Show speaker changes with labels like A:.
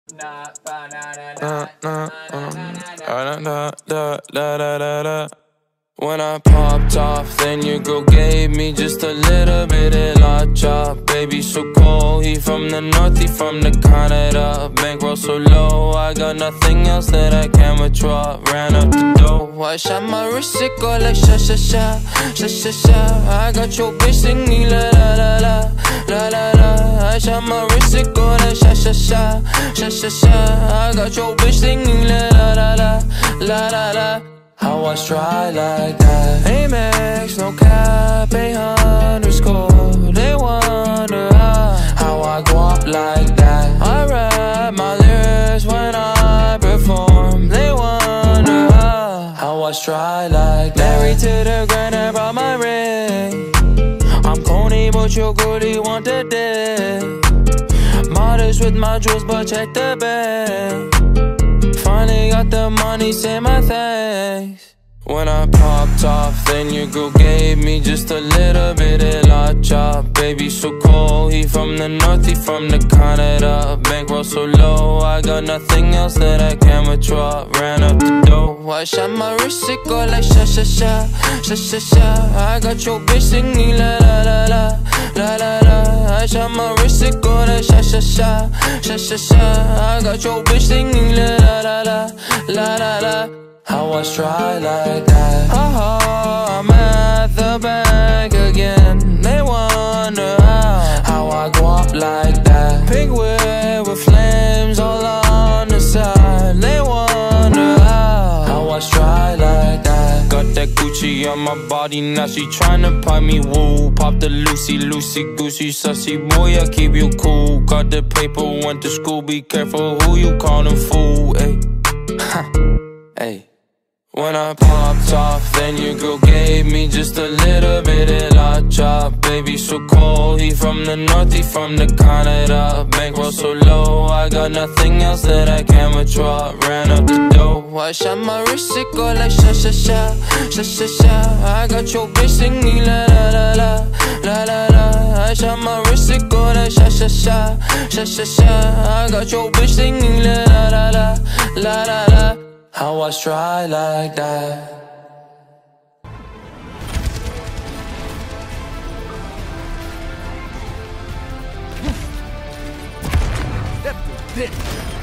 A: When I popped off, then your girl gave me just a little bit of la chop. Baby so cold, he from the north, he from the Canada. Bankroll so low, I got nothing else that I can withdraw. Ran up the dough, I shot my wrist, it go like sha sha sha, sha sha sha. I got your bitch singing la la la la, la la la. I shot my wrist, it go like sha sha sha, sha sha sha. I got your bitch singing la la la la, la la la. How I try like that? Amex, no cap, _. They wonder how I go up like that. I rap my lyrics when I perform. They wonder how I try like that. Married to the grind, I brought my ring. I'm corny, but your girlie want the dick. Modest with my jewels, but check the bag. Finally got the money, say my thanks. When I popped off, then your girl gave me just a little bit of la chop. Baby so cold, he from the north, he from the Canada. Bankroll so low, I got nothing else that I can withdraw. Ran up the dough, I shot my wrist, it go like sha sha sha, sha sha sha. I got your bitch singing la la la la, la la la. I shot my wrist, it go like sha sha sha, sha sha sha. I got your bitch singing la la la la, la la la. How I try like that? I'm at the bank again. They wonder how I go up like that. Pink whip with flames all on the side. They wonder how I try like that. Got that Gucci on my body, now she tryna pipe me woo. Pop the Lucy, loosey goosey, sussy boy, I keep you cool. Got the paper, went to school, be careful who you callin' fool. Ayy, ayy. When I popped off, then your girl gave me just a little bit of la chop. Baby so cold, he from the north, he from the Canada. Bankroll so low, I got nothing else that I can withdraw. Ran up the dough, I shot my wrist, it go like sha sha sha, sha sha sha. I got your bitch singing la la la la, la la la. I shot my wrist, it go like sha sha sha, sha sha sha. I got your bitch singing la la la la, la la la. How I try like that?